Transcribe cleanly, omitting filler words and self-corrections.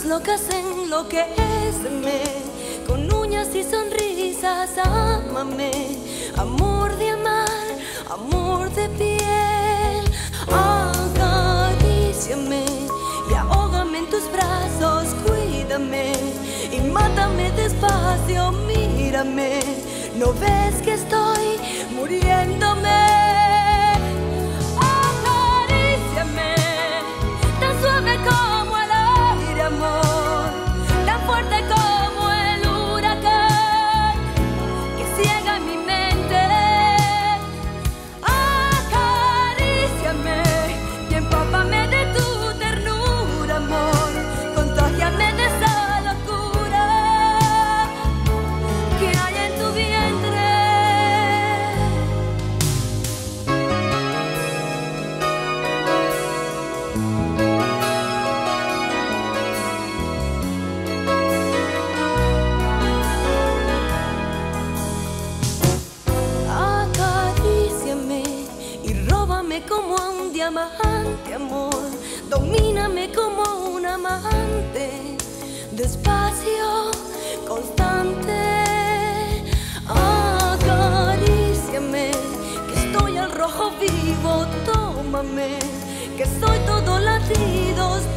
locas enloquéceme, con uñas y sonrisas ámame, amor de amar, amor de piel. Acaríciame y ahógame en tus brazos, cuídame y mátame despacio, mírame, ¿no ves que estoy muriéndome? Acaríciame, tan suave como el aire, amor, tan fuerte como el huracán que ciega mi mente. Acaríciame y empápame de tu ternura, amor, contágiame de esa locura que hay en tu vientre. Acaríciame y róbame como a un diamante, amor, domíname como un amante, despacio, constante. Acaríciame, que estoy al rojo vivo, tómame, que soy todo latidos.